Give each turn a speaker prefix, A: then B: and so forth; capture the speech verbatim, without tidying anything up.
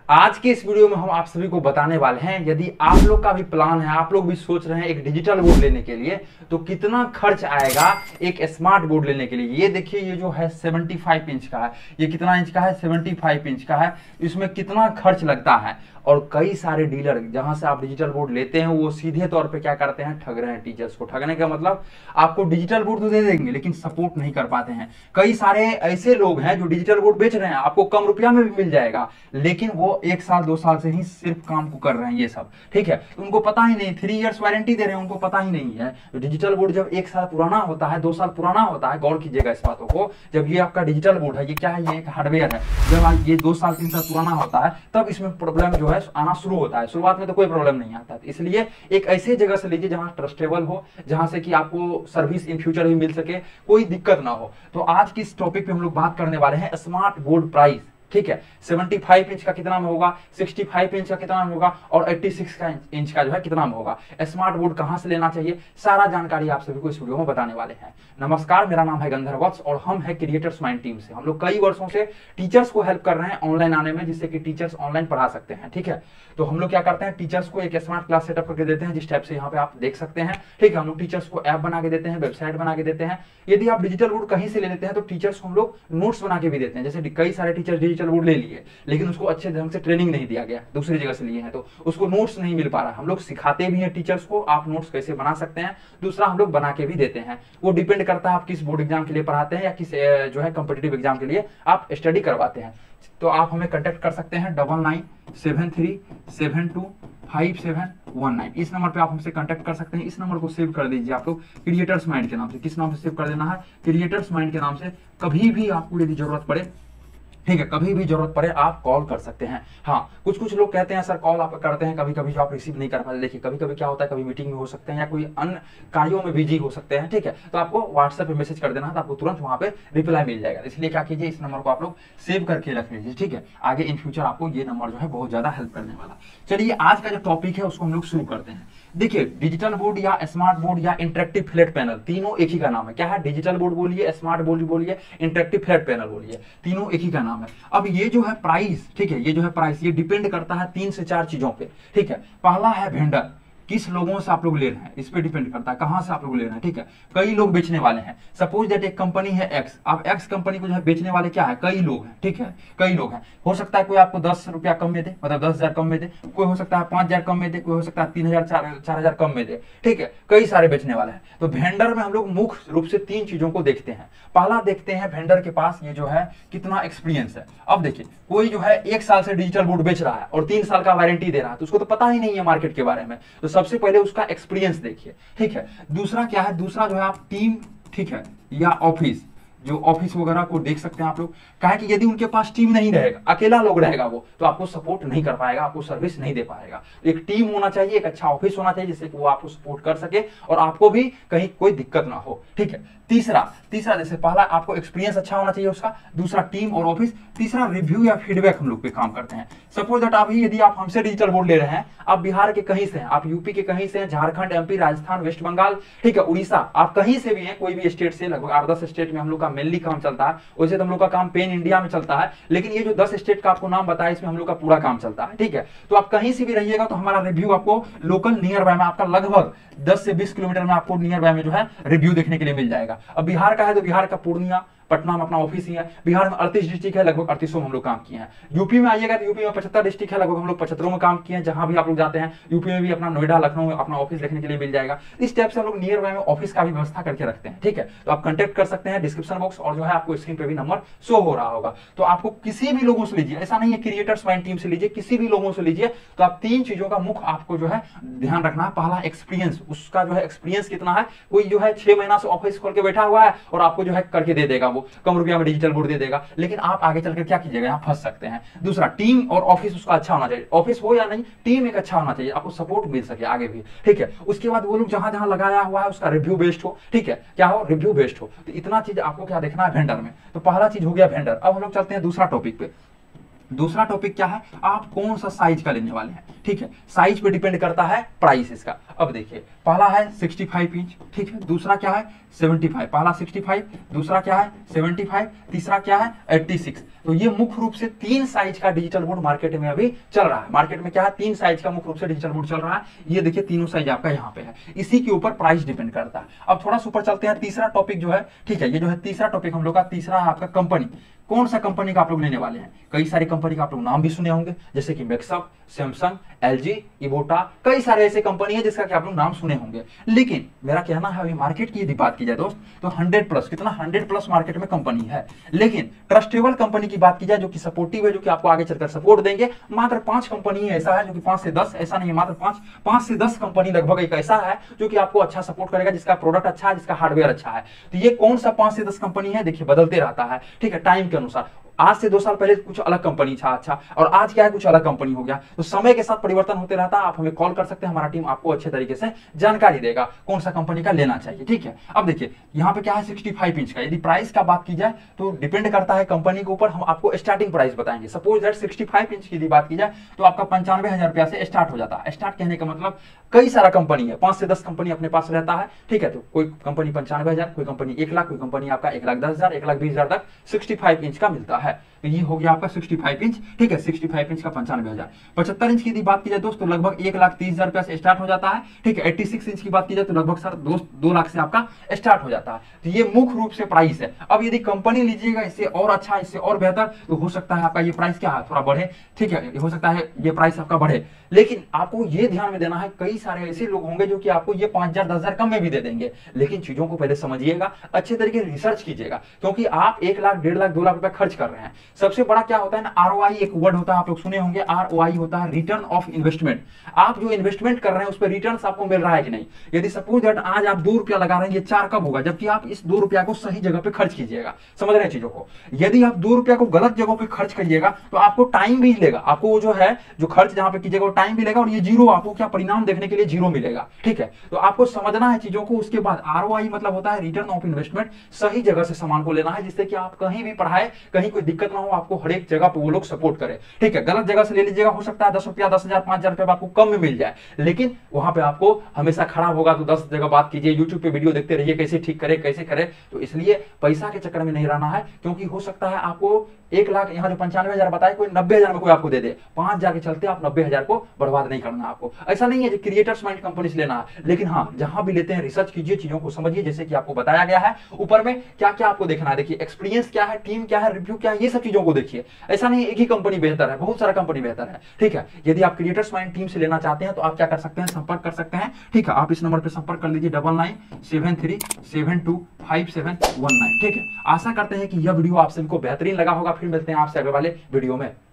A: आज के इस वीडियो में हम आप सभी को बताने वाले हैं, यदि आप लोग का भी प्लान है, आप लोग भी सोच रहे हैं एक डिजिटल बोर्ड लेने के लिए, तो कितना खर्च आएगा एक स्मार्ट बोर्ड लेने के लिए। ये देखिए, ये जो है पचहत्तर इंच का है, ये कितना इंच का है, पचहत्तर इंच का है। इसमें कितना खर्च लगता है। और कई सारे डीलर जहां से आप डिजिटल बोर्ड लेते हैं वो सीधे तौर पे क्या करते हैं, ठग रहे हैं टीचर्स को। ठगने का मतलब आपको डिजिटल बोर्ड तो दे देंगे लेकिन सपोर्ट नहीं कर पाते हैं। कई सारे ऐसे लोग हैं जो डिजिटल बोर्ड बेच रहे हैं, आपको कम रुपया में भी मिल जाएगा, लेकिन वो एक साल दो साल से ही सिर्फ काम को कर रहे हैं ये सब, ठीक है। उनको पता ही नहीं, थ्री इयर्स वारंटी दे रहे हैं, उनको पता ही नहीं है। तो डिजिटल बोर्ड जब एक साल पुराना होता है, दो साल पुराना होता है, गौर कीजिएगा इस बातों को। जब ये आपका डिजिटल बोर्ड है, ये क्या है, ये एक हार्डवेयर है। जब ये दो साल तीन साल पुराना होता है तब इसमें प्रॉब्लम जो है आना शुरू होता है। शुरुआत में तो कोई प्रॉब्लम नहीं आता, इसलिए एक ऐसे जगह से लीजिए जहां ट्रस्टेबल हो, जहां से कि आपको सर्विस इन फ्यूचर भी मिल सके, कोई दिक्कत ना हो। तो आज की इस टॉपिक पे हम लोग बात करने वाले हैं स्मार्ट बोर्ड प्राइस, ठीक है। पचहत्तर इंच का कितना में होगा, पैंसठ इंच का कितना में होगा और छियासी का इंच का जो है कितना में होगा। स्मार्ट बोर्ड कहां से लेना चाहिए, सारा जानकारी आप सभी को इस वीडियो में बताने वाले हैं। नमस्कार, मेरा नाम है गंधर्व वत्स और हम है क्रिएटर्स माइंड टीम से। हम लोग कई वर्षों से टीचर्स को हेल्प कर रहे हैं ऑनलाइन आने में, जिससे कि टीचर्स ऑनलाइन पढ़ा सकते हैं, ठीक है। तो हम लोग क्या करते हैं, टीचर्स को एक स्मार्ट क्लास सेटअप करके देते हैं, जिस टाइप से यहाँ पे आप देख सकते हैं, ठीक है। हम लोग टीचर्स को ऐप बना के देते हैं, वेबसाइट बना के देते हैं। यदि आप डिजिटल बोर्ड कहीं से ले लेते हैं तो टीचर्स को हम लोग नोट्स बना के भी देते हैं। जैसे कई सारे टीचर डिजिटल बोर्ड ले लिए लेकिन उसको अच्छे ढंग से ट्रेनिंग नहीं दिया गया, दूसरी जगह से लिए हैं तो उसको नोट्स नहीं मिल पा रहा। हम लोग सिखाते भी हैं टीचर्स को, आप नोट्स कैसे बना सकते हैं। दूसरा, हम लोग बना के भी देते हैं। वो डिपेंड करता है आप किस बोर्ड एग्जाम के लिए पढ़ाते हैं या किस जो है कॉम्पिटिटिव एग्जाम के लिए आप स्टडी करवाते हैं। तो आप हमें कांटेक्ट कर सकते हैं double nine seven three seven two five seven one nine. इस नंबर पे आप हमसे कांटेक्ट कर सकते हैं। इस नंबर को सेव कर दीजिए आप लोग क्रिएटर्स माइंड के नाम से। किस नाम से सेव कर देना है, क्रिएटर्स माइंड के नाम से। कभी भी आपको यदि जरूरत पड़े, ठीक है, कभी भी जरूरत पड़े आप कॉल कर सकते हैं। हाँ, कुछ कुछ लोग कहते हैं सर कॉल आप करते हैं, कभी कभी जो आप रिसीव नहीं कर पाते। देखिए, कभी कभी क्या होता है, कभी मीटिंग में हो सकते हैं या कोई अन्य कार्यों में बिजी हो सकते हैं, ठीक है। तो आपको व्हाट्सएप पे मैसेज कर देना है तो आपको तुरंत वहां पे रिप्लाई मिल जाएगा। इसलिए क्या कीजिए, इस नंबर को आप लोग सेव करके रख लीजिए, ठीक है। आगे इन फ्यूचर आपको ये नंबर जो है बहुत ज्यादा हेल्प करने वाला। चलिए, आज का जो टॉपिक है उसको हम लोग शुरू करते हैं। देखिए, डिजिटल बोर्ड या स्मार्ट बोर्ड या इंटरेक्टिव फ्लैट पैनल, तीनों एक ही का नाम है। क्या है, डिजिटल बोर्ड बोलिए, स्मार्ट बोर्ड बोलिए, इंटरेक्टिव फ्लैट पैनल बोलिए, तीनों एक ही का नाम है। अब ये जो है प्राइस, ठीक है, ये जो है प्राइस, ये डिपेंड करता है तीन से चार चीजों पे, ठीक है। पहला है वेंडर, किस लोगों से आप लोग ले रहे हैं, इस पे डिपेंड करता है कहां से आप लोग ले रहे हैं, ठीक है। कई लोग बेचने वाले हैं। सपोज दैट एक कंपनी है एक्स, अब एक्स कंपनी को जो है बेचने वाले क्या है, कई लोग हैं, ठीक है, कई लोग हैं। हो सकता है कोई आपको दस रुपया कम में दे, मतलब दस हजार कम में दे, कोई हो सकता है पांच हजार कम में दे, कोई हो सकता है तीन हजार चार चार हजार कम में दे, ठीक है। कई सारे बेचने वाले हैं। तो वेंडर में हम लोग मुख्य रूप से तीन चीजों को देखते हैं। पहला देखते हैं वेंडर के पास ये जो है कितना एक्सपीरियंस है। अब देखिए, कोई जो है एक साल से डिजिटल बोर्ड बेच रहा है और तीन साल का वारंटी दे रहा है, तो उसको तो पता ही नहीं है मार्केट के बारे में। तो सबसे पहले उसका एक्सपीरियंस देखिए, ठीक है। दूसरा क्या है, दूसरा जो है आप टीम, ठीक है, या ऑफिस, जो ऑफिस वगैरह को देख सकते हैं आप लोग। कहा कि यदि उनके पास टीम नहीं रहेगा, अकेला लोग रहेगा वो, तो आपको सपोर्ट नहीं कर पाएगा, आपको सर्विस नहीं दे पाएगा। एक टीम होना चाहिए, एक अच्छा ऑफिस होना चाहिए जिससे कि वो आपको सपोर्ट कर सके और आपको भी कहीं कोई दिक्कत ना हो, ठीक है। तीसरा तीसरा जैसे पहला आपको एक्सपीरियंस अच्छा होना चाहिए उसका, दूसरा टीम और ऑफिस, तीसरा रिव्यू या फीडबैक हम लोग पे काम करते हैं। सपोज दैट अभी यदि आप हमसे डिजिटल बोर्ड ले रहे हैं, आप बिहार के कहीं से हैं, आप यूपी के कहीं से हैं, झारखंड, एमपी, राजस्थान, वेस्ट बंगाल, ठीक है, उड़ीसा, आप कहीं से भी हैं, कोई भी स्टेट से, लगभग आठ दस स्टेट में हम लोग का मेनली काम चलता है। वैसे तो हम लोग का काम पेन इंडिया में चलता है, लेकिन ये जो दस स्टेट का आपको नाम बताया इसमें हम लोग का पूरा काम चलता है, ठीक है। तो आप कहीं से भी रहिएगा तो हमारा रिव्यू आपको लोकल नियर बाय में, आपका लगभग दस से बीस किलोमीटर में आपको नियर बाय में जो है रिव्यू देखने के लिए मिल जाएगा। अब बिहार का है तो बिहार का पूर्णिया, पटना में अपना ऑफिस ही है। बिहार में अड़तीस डिस्ट्रिक्ट है, लगभग अड़तीसों में हम लोग काम किए हैं। यूपी में आइएगा तो यूपी में पचहत्तर डिस्ट्रिक्ट है, लगभग हम लोग पचहत्तरों में काम किए हैं। जहां भी आप लोग जाते हैं यूपी में भी अपना नोएडा, लखनऊ में अपना ऑफिस देखने के लिए मिल जाएगा। इस टाइप से हम लोग नियर बाय में ऑफिस का भी व्यवस्था करके रखते हैं, ठीक है। तो आप कांटेक्ट कर सकते हैं, डिस्क्रिप्शन बॉक्स और जो है आपको स्क्रीन पे भी नंबर शो हो रहा होगा। तो आपको किसी भी लोगों से लीजिए, ऐसा नहीं है क्रिएटर्स माइंड टीम से लीजिए, किसी भी लोगों से लीजिए, तो आप तीन चीजों का मुख्य आपको जो है ध्यान रखना है। पहला एक्सपीरियंस, उसका जो है एक्सपीरियंस कितना है। कोई जो है छह महीना से ऑफिस खोल के बैठा हुआ है और आपको जो है करके दे देगा, वो कम रुपया में डिजिटल बोर्ड दे देगा, लेकिन आप आगे चलकर क्या कीजिएगा, यहाँ फंस सकते हैं। दूसरा, टीम और ऑफिस उसका अच्छा होना चाहिए। ऑफिस हो या नहीं, टीम एक अच्छा होना चाहिए, आपको सपोर्ट मिल सके आगे भी, ठीक है। उसके बाद वो लोग जहां जहां लगाया हुआ है उसका रिव्यू बेस्ड हो, ठीक है, क्या हो, रिव्यू बेस्ड हो। तो इतना चीज आपको क्या देखना है वेंडर में। तो पहला चीज हो गया वेंडर। अब हम लोग चलते हैं दूसरा टॉपिक पे। दूसरा टॉपिक क्या है, आप कौन सा साइज का लेने वाले हैं, ठीक है। साइज पे डिपेंड करता है प्राइस इसका। अब देखिए, पहला है पैंसठ इंच, ठीक है, दूसरा क्या है पचहत्तर, पहला पैंसठ, दूसरा क्या है पचहत्तर, तीसरा क्या है छियासी। तो ये मुख्य रूप से तीन साइज का डिजिटल बोर्ड मार्केट में अभी चल रहा है। मार्केट में क्या है, तीन साइज का मुख्य रूप से डिजिटल बोर्ड चल रहा है। ये देखिए तीनों साइज आपका यहाँ पे है, इसी के ऊपर प्राइस डिपेंड करता है। अब थोड़ा सा ऊपर चलते हैं, तीसरा टॉपिक जो है, ठीक है, ये जो है तीसरा टॉपिक हम लोग का, तीसरा है आपका कंपनी। कौन सा कंपनी का आप लोग लेने वाले हैं? कई सारी कंपनी का आप लोग नाम भी सुने होंगे, जैसे कि मैक्सअप, सैमसंग, एलजी, इवोटा, कई सारे ऐसे कंपनी है जिसका कि आप लोग नाम सुने होंगे। लेकिन मेरा कहना है अभी मार्केट की यदि बात की जाए दोस्त, तो हंड्रेड प्लस, कितना हंड्रेड प्लस मार्केट में कंपनी है। लेकिन ट्रस्टेबल कंपनी की बात की जाए, जो कि सपोर्टिव है, जो कि आपको आगे चलकर सपोर्ट देंगे, मात्र पांच कंपनी ऐसा है, जो कि पांच से दस, ऐसा नहीं है, मात्र पांच पांच से दस कंपनी लगभग एक ऐसा है जो कि आपको अच्छा सपोर्ट करेगा, जिसका प्रोडक्ट अच्छा है, जिसका हार्डवेयर अच्छा है। तो ये कौन सा पांच से दस कंपनी है? देखिए बदलते रहता है, ठीक है, टाइम के अनुसार। आज से दो साल पहले कुछ अलग कंपनी था, अच्छा, और आज क्या है, कुछ अलग कंपनी हो गया। तो समय के साथ परिवर्तन होते रहता है। आप हमें कॉल कर सकते हैं, हमारा टीम आपको अच्छे तरीके से जानकारी देगा कौन सा कंपनी का लेना चाहिए, ठीक है। अब देखिए यहाँ पे क्या है, पैंसठ इंच का। यदि प्राइस का बात की जाए तो डिपेंड करता है कंपनी के ऊपर, हम आपको स्टार्टिंग प्राइस बताएंगे। सपोज दैट पैंसठ इंच की यदि बात की जाए तो आपका पंचानवे हजार रुपया से स्टार्ट हो जाता है। स्टार्ट कहने का मतलब कई सारा कंपनी है, पांच से दस कंपनी अपने पास रहता है, ठीक है। तो कोई कंपनी पंचानवे हजार, कोई कंपनी एक लाख, कोई कंपनी आपका एक लाख दस हजार, एक लाख बीस हजार तक पैंसठ इंच का मिलता है। तो ये हो गया आपका पैंसठ इंच, ठीक है, पैंसठ इंच का पंचानवे हजार। पचहत्तर इंच की यदि बात की जाए दोस्तों, लगभग एक लाख तीस हजार रुपया से स्टार्ट हो जाता है, ठीक है। छियासी इंच की बात की जाए तो लगभग सर दोस्त दो लाख से आपका स्टार्ट हो जाता है। तो ये मुख्य रूप से प्राइस है। अब यदि कंपनी लीजिएगा इससे और अच्छा, इससे और बेहतर, तो हो सकता है आपका ये प्राइस क्या है, थोड़ा बढ़े, ठीक है, हो सकता है ये प्राइस आपका बढ़े। लेकिन आपको ये ध्यान में देना है, कई सारे ऐसे लोग होंगे जो कि आपको ये पांच हजार दस हजार कम में भी दे देंगे। लेकिन चीजों को पहले समझिएगा, अच्छे तरीके से रिसर्च कीजिएगा, क्योंकि आप एक लाख डेढ़ लाख दो लाख रुपए खर्च कर रहे हैं। सबसे बड़ा क्या होता है ना, आरओआई एक वर्ड होता है, आप लोग सुने होंगे, आरओआई होता है रिटर्न ऑफ इन्वेस्टमेंट। आप जो इन्वेस्टमेंट कर रहे हैं उस पर रिटर्न आपको मिल रहा है कि नहीं। यदि सपोज दैट आज आप दो रुपया लगा रहे हैं, ये चार कब होगा, जबकि आप इस दो रुपया को सही जगह पे खर्च कीजिएगा। समझ रहे हैं चीजों को। यदि आप दो रुपया को गलत जगह पे खर्च करिएगा तो आपको टाइम भी लेगा, आपको जो है जो खर्च जहां पे कीजिएगा वो टाइम भी लेगा, और ये जीरो आपको क्या परिणाम देखने के लिए जीरो मिलेगा, ठीक है। तो आपको समझना है चीजों को। उसके बाद आरओआई मतलब होता है रिटर्न ऑफ इन्वेस्टमेंट। सही जगह से सामान को लेना है, जिससे कि आप कहीं भी पढ़ाए, कहीं कोई दिक्कत ना हो, आपको हर एक जगह पे वो लोग सपोर्ट करे, ठीक है। गलत जगह से ले लीजिएगा, हो सकता है दस रुपया दस हजार पांच हजार रुपया आपको कम में मिल जाए, लेकिन वहां पे आपको हमेशा खराब होगा। तो दस जगह बात कीजिए, यूट्यूब पे वीडियो देखते रहिए कैसे ठीक करे कैसे करे। तो इसलिए पैसा के चक्कर में नहीं रहना है, क्योंकि हो सकता है आपको एक लाख यहाँ जो पंचानवे हजार बताए, कोई नब्बे हजार में कोई आपको दे दे, पांच हजार के चलते आप नब्बे हजार को बर्बाद नहीं करना। आपको ऐसा नहीं है जो क्रिएटर्स माइंड कंपनी से लेना है, लेकिन हाँ जहां भी लेते हैं रिसर्च कीजिए, चीजों को समझिए, जैसे कि आपको बताया गया है ऊपर में क्या क्या आपको देखना है। देखिए एक्सपीरियंस क्या है, टीम क्या है, रिव्यू क्या है, ये सब चीजों को देखिए। ऐसा नहीं एक ही कंपनी बेहतर है, बहुत सारा कंपनी बेहतर है, ठीक है। यदि आप क्रिएटर्स माइंड टीम से लेना चाहते हैं तो आप क्या कर सकते हैं, संपर्क कर सकते हैं, ठीक है। आप इस नंबर पर संपर्क कर लीजिए, double nine seven three seven two five seven one nine, ठीक है। आशा करते हैं कि यह वीडियो आप सभी को बेहतरीन लगा होगा। फिर मिलते हैं आपसे अगले वाले वीडियो में।